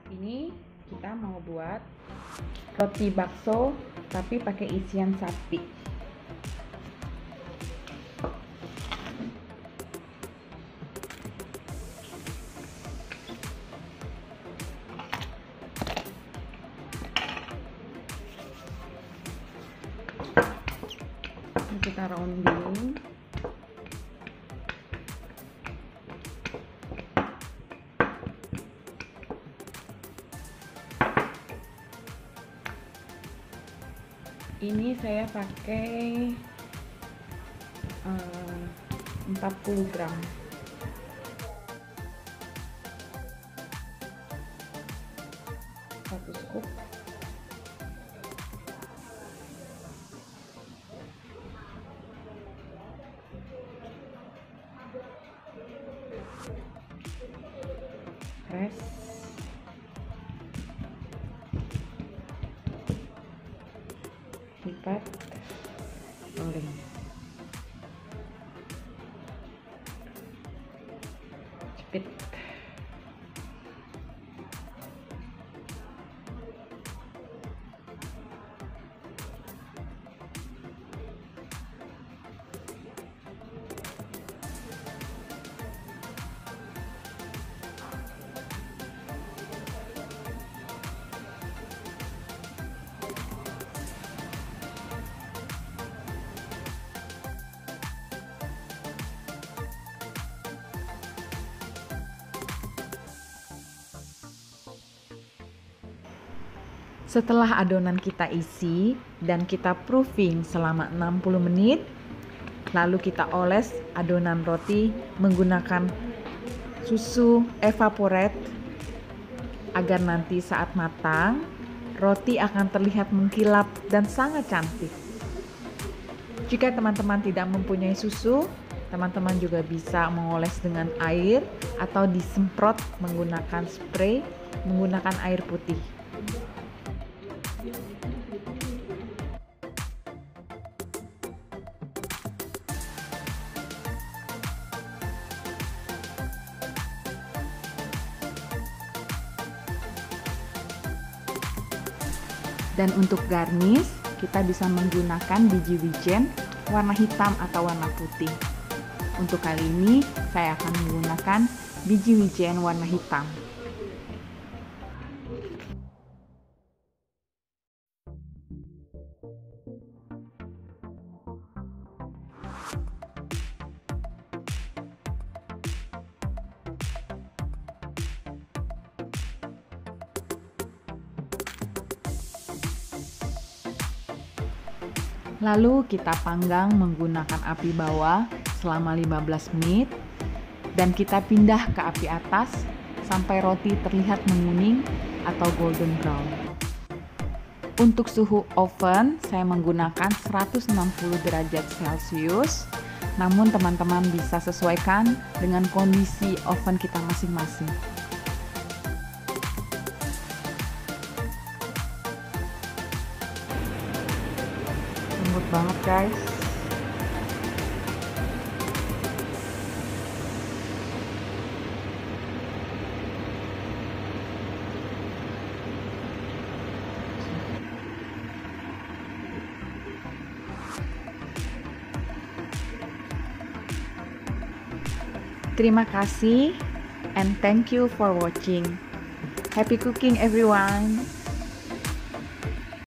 Ini kita mau buat roti bakso tapi pakai isian sapi. Ini kita rounding. Ini saya pakai 40 gram. Satu scoop. Press. Lipat, rolling. Jepit. Setelah adonan kita isi dan kita proofing selama 60 menit, lalu kita oles adonan roti menggunakan susu evaporate agar nanti saat matang, roti akan terlihat mengkilap dan sangat cantik. Jika teman-teman tidak mempunyai susu, teman-teman juga bisa mengoles dengan air atau disemprot menggunakan spray menggunakan air putih. Dan untuk garnish, kita bisa menggunakan biji wijen warna hitam atau warna putih. Untuk kali ini, saya akan menggunakan biji wijen warna hitam. Lalu kita panggang menggunakan api bawah selama 15 menit dan kita pindah ke api atas sampai roti terlihat menguning atau golden brown. Untuk suhu oven saya menggunakan 160 derajat Celcius, namun teman-teman bisa sesuaikan dengan kondisi oven kita masing-masing. Lembut banget guys. Terima kasih and thank you for watching. Happy cooking everyone.